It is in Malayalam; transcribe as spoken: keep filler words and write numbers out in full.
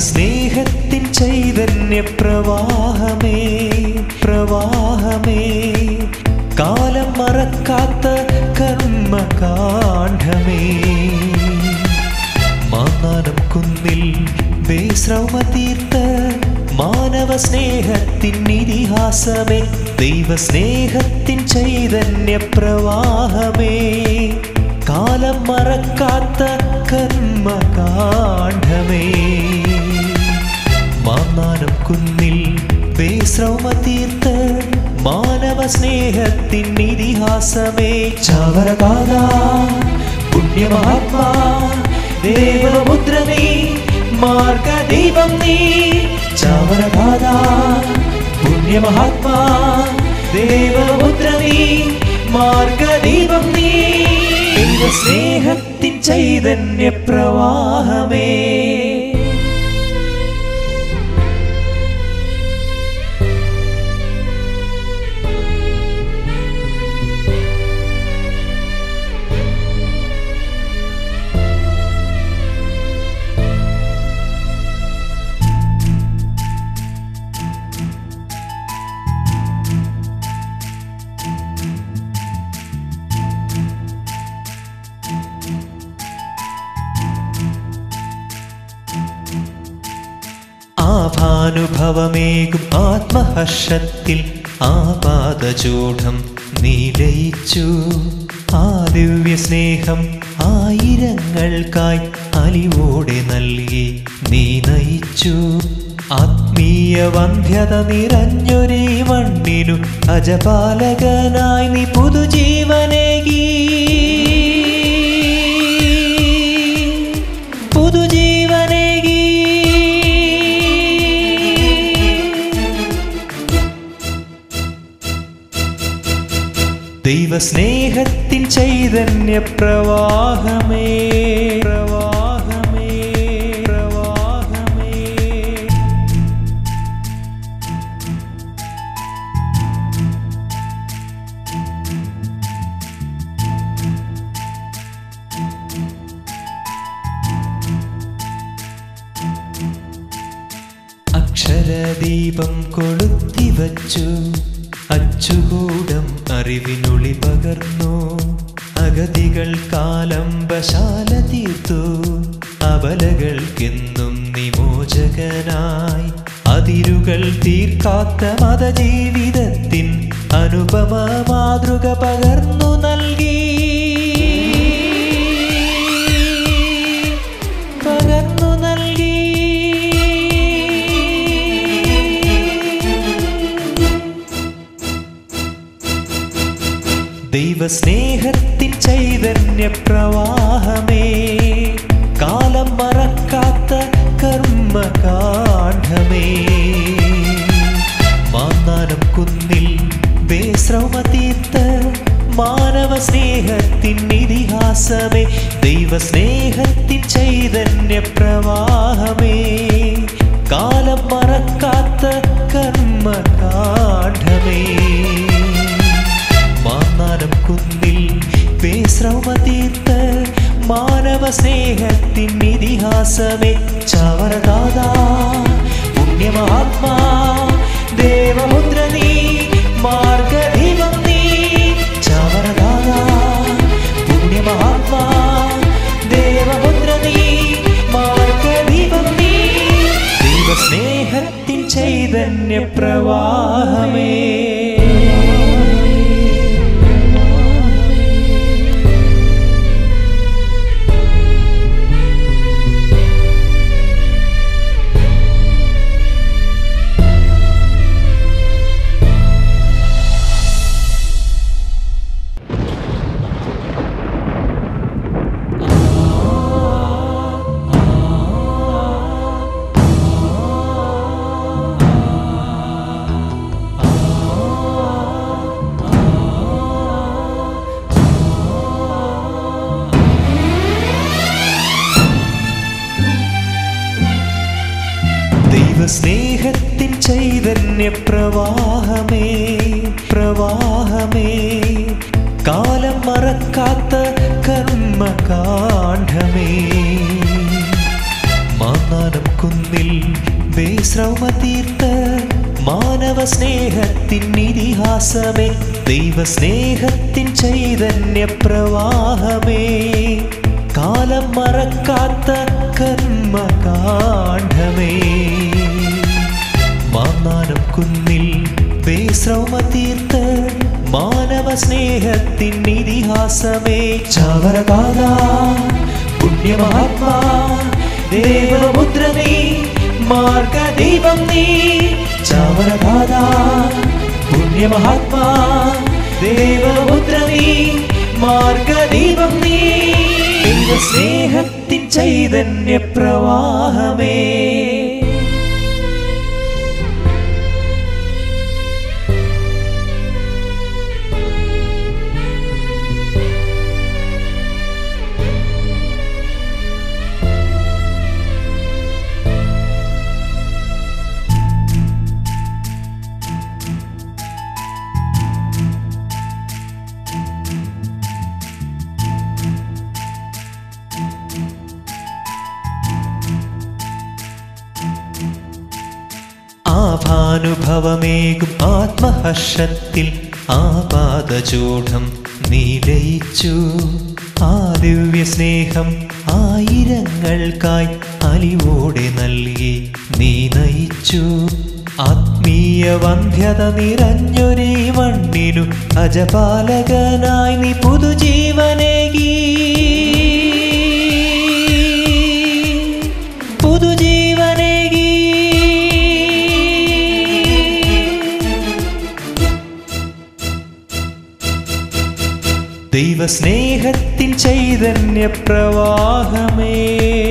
ദൈവസ്നേഹത്തിൻ ചൈതന്യ പ്രവാഹമേ പ്രവാഹമേ കാലം മറക്കാത്ത കർമ്മകാണ്ഡമേ മാന്നാനം കുന്നിൽ ബേശ്രമ തീർത്ത മാനവ സ്നേഹത്തിൻ ഇതിഹാസമേ ദൈവസ്നേഹത്തിൻ ചൈതന്യ പ്രവാഹമേ കാലം മറക്കാത്ത കർമ്മകാണ്ഡമേ മാന്നാനം കുന്നിൽ ബേശ്രമ തീർത്ത മാനവ സ്നേഹത്തിൻ ഇതിഹാസമേ ചാവരഗാഥ പുണ്യമഹാത്മാ ദേവമുദ്ര നീ മാർഗദീപം നീ ചാവരഗാഥ പുണ്യമഹാത്മാ ദേവമുദ്ര നീ മാർഗദീപം നീ ദൈവസ്നേഹത്തിൻ ചൈതന്യ പ്രവാഹമേ ആഭാനുഭവമേകും ആത്മഹർഷത്തിൽ ആപാദചൂഢം നീ ലയിച്ചു ആ ദിവ്യ സ്നേഹം ആയിരങ്ങൾക്കായി അലിവോടെ നൽകി നീ നയിച്ചു ആത്മീയ വന്ധ്യത നിറഞ്ഞൊരീ മണ്ണിനു അജപാലകനായി നീ പുതുജീവനേകി പുതുജീവനേകി ദൈവസ്നേഹത്തിൻ ചൈതന്യ പ്രവാഹമേ പ്രവാഹമേ പ്രവാഹമേ അക്ഷരദീപം കൊളുത്തിവച്ചു അച്ചുകൂടം അറിവിനുളി പകർന്നു അഗതികൾ കാലംബശാല തീർത്തു അബലകൾക്കെന്നും നിമോചകനായി അതിരുകൾ തീർക്കാത്ത മതജീവിതത്തിൻ അനുപമ മാതൃക പകർന്നു നൽകി പകർന്നു നൽകി ദൈവസ്നേഹത്തിൻ ചൈതന്യ പ്രവാഹമേ കാലം മറക്കാത്ത കർമ്മകാണ്ഡമേ മാന്നാനം കുന്നിൽ ബേശ്രമ തീർത്ത മാനവ സ്നേഹത്തിൻ ഇതിഹാസമേ ദൈവസ്നേഹത്തിൻ ചൈതന്യ പ്രവാഹമേ കാലം മറക്കാത്ത കർമ്മകാണ്ഡമേ മാന്നാനം കുന്നിൽ ബേശ്രമ തീർത്ത മാനവ സ്നേഹത്തിൻ ഇതിഹാസമേ ചാവരഗാഥ പുണ്യമഹാത്മാ ദേവമുദ്ര നീ മാർഗദീപം നീ ചാവരഗാഥ പുണ്യമഹാത്മാ ദേവമുദ്ര നീ മാർഗദീപം നീ ദൈവസ്നേഹത്തിൻ ചൈതന്യ പ്രവാഹമേ ദൈവസ്നേഹത്തിൻ ചൈതന്യ പ്രവാഹമേ പ്രവാഹമേ കാലം മറക്കാത്ത കർമ്മകാണ്ഡമേ മാന്നാനം കുന്നിൽ ശ്രൗമതീർത്ത മാനവ സ്നേഹത്തിൻ ഇതിഹാസമേ, ദൈവസ്നേഹത്തിൻ ചൈതന്യ പ്രവാഹമേ, കാലം മറക്കാത്ത കർമ്മകാണ്ഡമേ. മാന്നാനം കുന്നിൽ ബേശ്രൗമതീർത്ത മാനവ സ്നേഹത്തിൻ ഇതിഹാസമേ, ചാവറ കാലാ പുണ്യമഹാത്മാ ദേവമുദ്ര നീ, മാർഗദീപം നീ. ചാവറ കാലാ പുണ്യമഹാത്മാ ദേവമുദ്ര നീ, മാർഗദീപം നീ. ദൈവസ്നേഹത്തിൻ ചൈതന്യ പ്രവാഹമേ. ആഭാനുഭവമേകും ആത്മഹർഷത്തിൽ ആപാദചൂഢം നീ ലയിച്ചു. ആ ദിവ്യ സ്നേഹം ആയിരങ്ങൾക്കായി അലിവോടെ നൽകി നീ നയിച്ചു. ആത്മീയ വന്ധ്യത നിറഞ്ഞൊരേ മണ്ണിനു അജപാലകനായി നീ പുതുജീവനേകി. പുതുജീവനേകി ദൈവസ്നേഹത്തിൻ ചൈതന്യ പ്രവാഹമേ.